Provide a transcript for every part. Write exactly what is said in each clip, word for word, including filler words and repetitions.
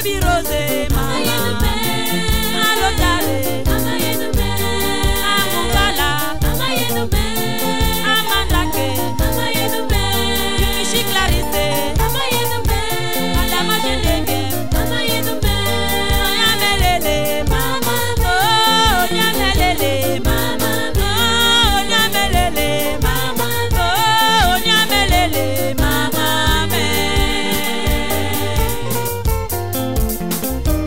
Birose mama Alotale Amungala Amandake Yumishi Clarisse Madama Jelenge Nyamelele mama Oh nyamelele mama Oh nyamelele mama Oh nyamelele mama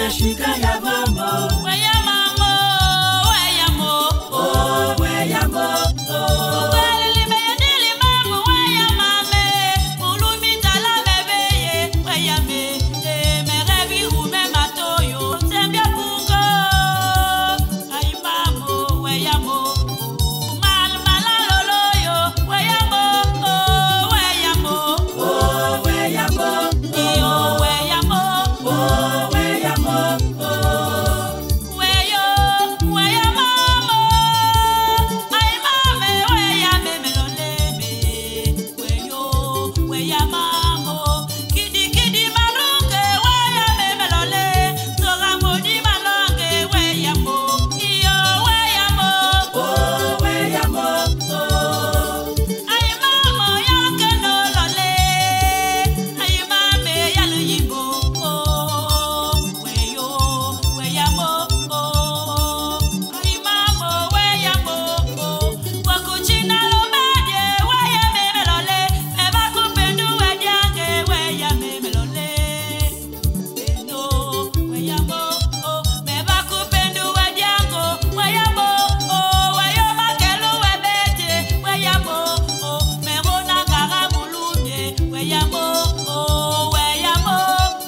shika ya mama. Weya mamo, weya mo. Oh, weya mo. Oh. Ukweli beyadili mamu, weya mame. Ulumi tala bebe ye, weya me. E merevi ume matoyo, sembia pungo. Ay mamo, weya mo. Mal malalolo yo, weya mo. Oh, weya mo. Oh, weya mo. Iyo weya mo. Oh, weya mo. Oh. Weyo, weya mamo. Ay mame, weya me meloleme. Weyo, weya mamo. Kidi kidi malunge, weya me melole. Tora modi malonge, weya mo. Iyo weya mo. Oh, weya mo. Oh. Ay mamo, yaloke no lole. Ay mame, yalu yingo. Oh, weyo, weya mo. Oh, ay mamo, weya mo. Oh, wakuchina lo medye, weya me melole. Eba kupendu wedyange, weya me melole. Pendo, weya mo. Oh, meba kupendu wedyango, weya mo. Oh, weyo makelu webete, weya mo. Oh, merona kara mulumye, weya mo. Oh, weya mo.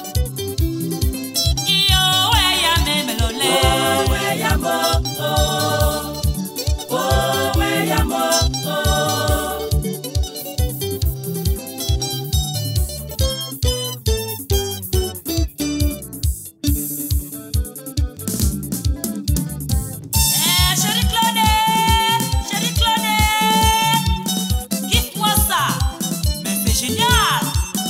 Iyo weya me melole. Oh, weya mo. Oh. Oh, weya mo. Oh. Eh, chérie Claudette, chérie Claudette, kiffe-moi ça, mais c'est génial.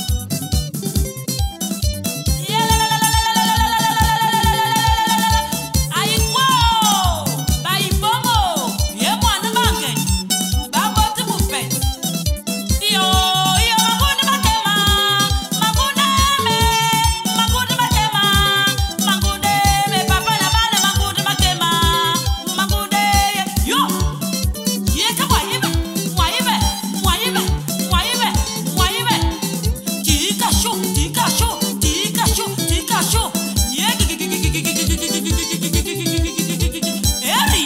Aïe quoi, baï bomo, yé moi ne manque, ba botte vous faites. Yo, yo, magoune matema, magoune me, magoune matema, magoune me, papa la balle, magoune matema, magoune, yo, yé ka moyibe, moyibe, moyibe, moyibe, moyibe, tika chaud, tika chaud, tika chaud, tika chaud, yé ki ki ki ki ki ki ki ki ki ki ki ki ki ki, Eri.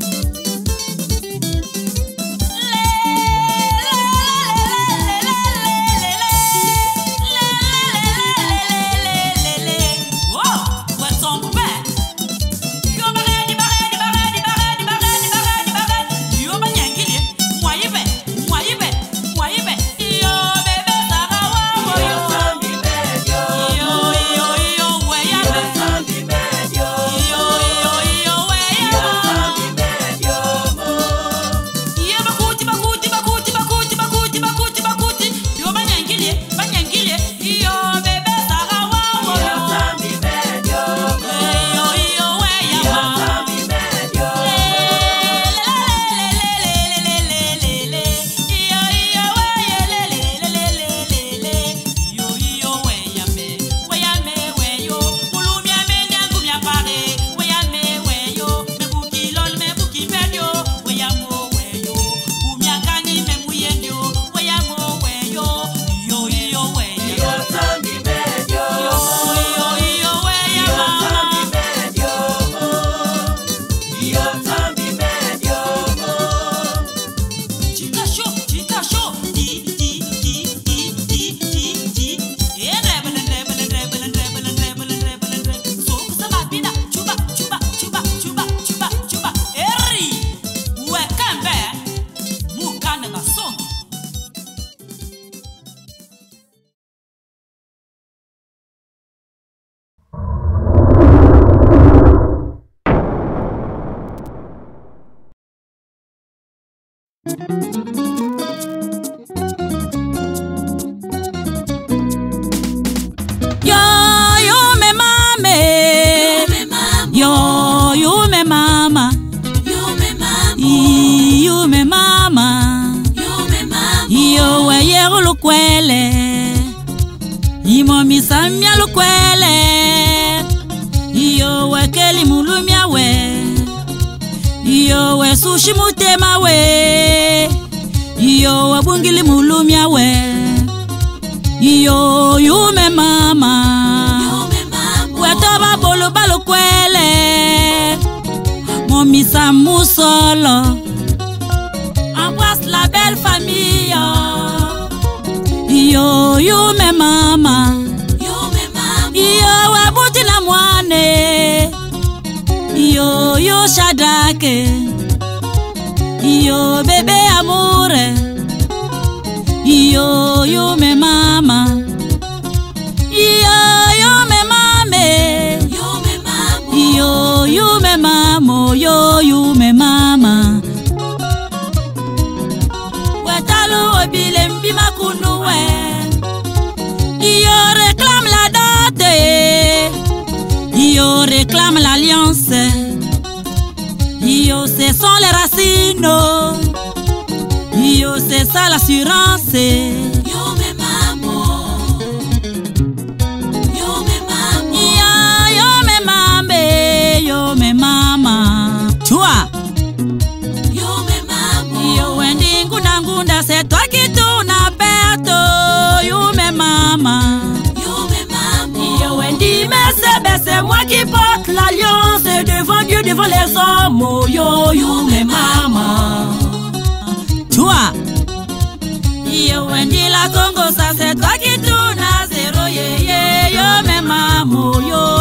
Yo, yo me mame, yo, yo me mama, yo me mama, yo me mama, yo we yero lo kwele, imo mi samia lo kwele, yo we keli mulumia we, yo we sushi mutema we, yo we bungili mulumia we. Yo, you me mama, we toba bolo Anissa Moussolo, embrasse la belle famille. Yo yo me mama, yo me mama, yo wabuti na mwane, yo yo Shadrake, yo bébé amoure, yo yo me mama, yo yo me mame, yo me mama, yo yo me mamo, yo yo me mama. Wetalu obile mbima kunuwe, yo réclame la date, yo réclame l'alliance, yo ce sont les racines, yo c'est ça l'assurance. yo me mamo, yo me mamo, Yo, yo me mame, yo me mama. Toi, yo me mamo, yo wendi ngunda ngunda, c'est toi qui tourne à perte. Yo me mama. yo me mamo, Yo wendi mais c'est moi qui porte l'alliance devant Dieu, devant les hommes. Oh, yo, yo me mama. Toi, yo wendi la Congo, ça c'est toi qui tourne à zéro. Yeah, yeah, yo me mama. Yo.